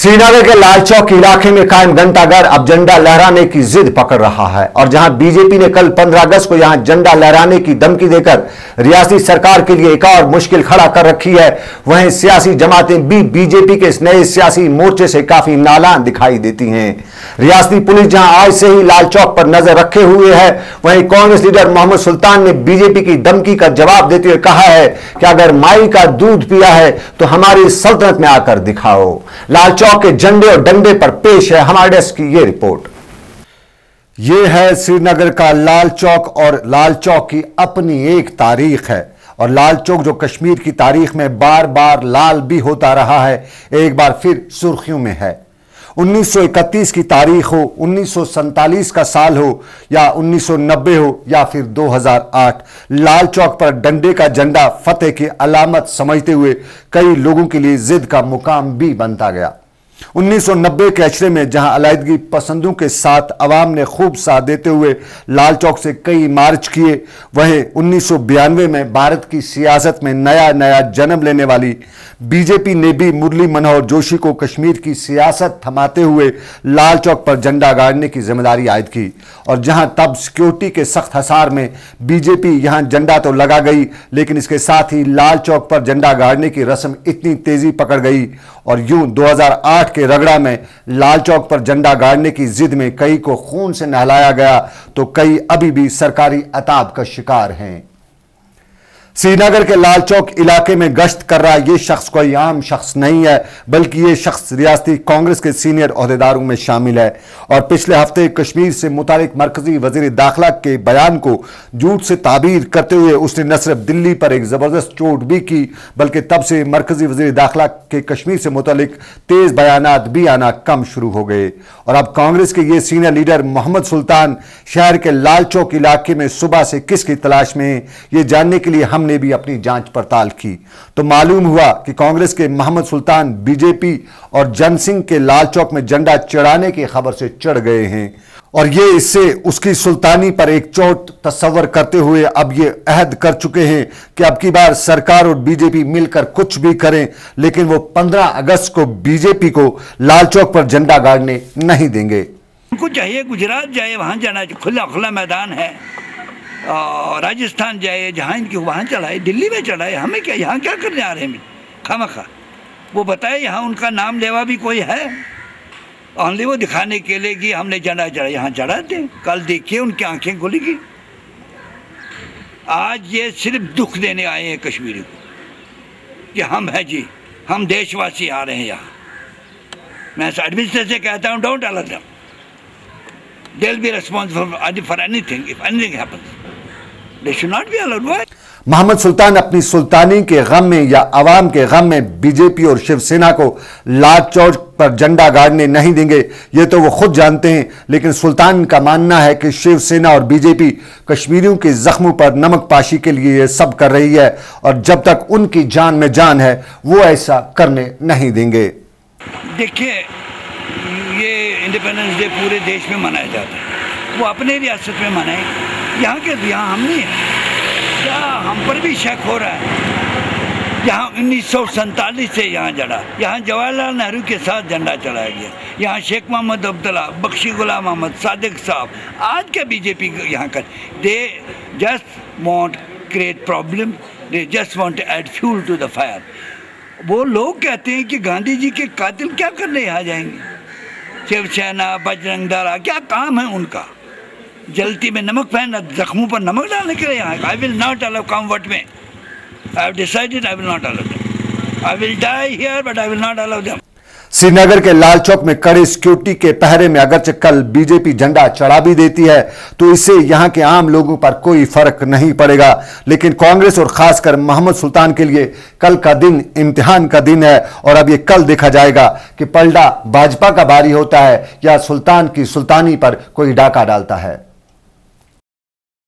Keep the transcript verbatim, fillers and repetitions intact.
श्रीनगर के लाल चौक इलाके में कायम घंटाघर अब झंडा लहराने की जिद पकड़ रहा है और जहां बीजेपी ने कल पंद्रह अगस्त को यहां झंडा लहराने की धमकी देकर रियासती सरकार के लिए एक और मुश्किल खड़ा कर रखी है, वहीं सियासी जमातें भी बीजेपी के इस नए सियासी मोर्चे से काफी नालान दिखाई देती हैं। रियासती पुलिस जहां आज से ही लाल चौक पर नजर रखे हुए है, वहीं कांग्रेस लीडर मोहम्मद सुल्तान ने बीजेपी की धमकी का जवाब देते हुए कहा है कि अगर माई का दूध पिया है तो हमारी सल्तनत में आकर दिखाओ। लाल चौक के झंडे और डंडे पर पेश है हमारे डेस्क की यह रिपोर्ट। यह है श्रीनगर का लाल चौक और लाल चौक की अपनी एक तारीख है और लाल चौक जो कश्मीर की तारीख में बार बार लाल भी होता रहा है, एक बार फिर सुर्खियों में है। उन्नीस सौ इकतीस की तारीख हो, उन्नीस सौ सैंतालीस का साल हो या उन्नीस सौ नब्बे हो या फिर दो हज़ार आठ, लाल चौक पर डंडे का झंडा फतेह की अलामत समझते हुए कई लोगों के लिए जिद का मुकाम भी बनता गया। उन्नीस सौ नब्बे के अशरे में जहां अलहदगी पसंदों के साथ अवाम ने खूब साथ देते हुए लाल चौक से कई मार्च किए, वहीं उन्नीस सौ बयानवे में भारत की सियासत में नया नया जन्म लेने वाली बीजेपी ने भी मुरली मनोहर जोशी को कश्मीर की सियासत थमाते हुए लाल चौक पर झंडा गाड़ने की जिम्मेदारी आयद की और जहां तब सिक्योरिटी के सख्त हसार में बीजेपी यहां झंडा तो लगा गई, लेकिन इसके साथ ही लाल चौक पर झंडा गाड़ने की रस्म इतनी तेजी पकड़ गई और यूं दो हज़ार आठ के रगड़ा में लाल चौक पर झंडा गाड़ने की जिद में कई को खून से नहलाया गया तो कई अभी भी सरकारी अताब का शिकार हैं। श्रीनगर के लाल चौक इलाके में गश्त कर रहा यह शख्स कोई आम शख्स नहीं है, बल्कि यह शख्स रियासती कांग्रेस के सीनियर ओहदेदारों में शामिल है और पिछले हफ्ते कश्मीर से मुतालिक मरकजी वजीर दाखिला के बयान को झूठ से ताबीर करते हुए उसने न सिर्फ दिल्ली पर एक जबरदस्त चोट भी की, बल्कि तब से मरकजी वजीर दाखिला के कश्मीर से मुतालिक तेज बयानात भी आना कम शुरू हो गए और अब कांग्रेस के ये सीनियर लीडर मोहम्मद सुल्तान शहर के लाल चौक इलाके में सुबह से किसकी तलाश में है, ये जानने के लिए हम ने भी अपनी जांच पड़ताल की तो मालूम हुआ कि कांग्रेस के मोहम्मद सुल्तान बीजेपी और जन सिंह के लाल चौक में झंडा चढ़ाने की खबर से चढ़ गए हैं और ये इससे उसकी सुल्तानी पर एक चोट तस्वर करते हुए अब ये अहद कर चुके हैं कि अब की बार सरकार और बीजेपी मिलकर कुछ भी करें, लेकिन वो पंद्रह अगस्त को बीजेपी को लाल चौक पर झंडा गाड़ने नहीं देंगे। उनको चाहिए गुजरात जाए, वहां जाना, खुला खुला मैदान है, राजस्थान जाए, जहाँ इनकी वहाँ चढ़ाए, दिल्ली में चढ़ाए, हमें क्या, यहाँ क्या करने आ रहे हैं खामखा। वो बताए यहाँ उनका नाम लेवा भी कोई है, ओनली वो दिखाने के लिए कि हमने झंडा चढ़ा, यहाँ चढ़ाते हैं। कल देखिए उनकी आंखें खुलेगी। आज ये सिर्फ दुख देने आए हैं कश्मीरी को कि हम हैं जी, हम देशवासी आ रहे हैं यहाँ। मैं एडमिनिस्ट्रेशन से कहता हूँ, don't allow them, they will be responsible for anything if anything happens. They should not be allowed. Why? Mohammed Sultan अपनी सुल्तानी के गम में या अवाम के गम में बीजेपी और शिवसेना को लाल चौक पर झंडा गाड़ने नहीं देंगे, ये तो वो खुद जानते हैं, लेकिन सुल्तान का मानना है कि शिवसेना और बीजेपी कश्मीरियों के जख्मों पर नमक पाशी के लिए ये सब कर रही है और जब तक उनकी जान में जान है वो ऐसा करने नहीं देंगे। देखिए, ये इंडिपेंडेंस डे पूरे देश में मनाया जाता है, वो अपने रियासत में मनाए, यहाँ के यहाँ हम नहीं है। क्या हम पर भी शक हो रहा है? यहाँ उन्नीस सौ सैंतालीस से यहाँ जड़ा, यहाँ जवाहरलाल नेहरू के साथ झंडा चढ़ाया गया, यहाँ शेख मोहम्मद अब्दुल्ला, बख्शी गुलाम अहमद, सादिक साहब, आज क्या बीजेपी यहाँ कर, they just want create problem, they just want to add fuel to the fire. वो लोग कहते हैं कि गांधी जी के कातिल क्या करने यहाँ जाएंगे, शिवसेना, बजरंग दल, क्या काम है उनका? जलती में नमक फेंकना, जख्मों पर नमक डालने के लिए यहाँ। I will not allow, come what may, I have decided I will not allow them. I will die here but I will not allow them. Srinagar के लाल चौक में कड़े सिक्योरिटी के पहरे में अगरचे कल बीजेपी झंडा चढ़ा भी देती है तो इससे यहां के आम लोगों पर कोई फर्क नहीं पड़ेगा, लेकिन कांग्रेस और खासकर मोहम्मद सुल्तान के लिए कल का दिन इम्तिहान का दिन है और अब ये कल देखा जाएगा कि पलड़ा भाजपा का बारी होता है या सुल्तान की सुल्तानी पर कोई डाका डालता है।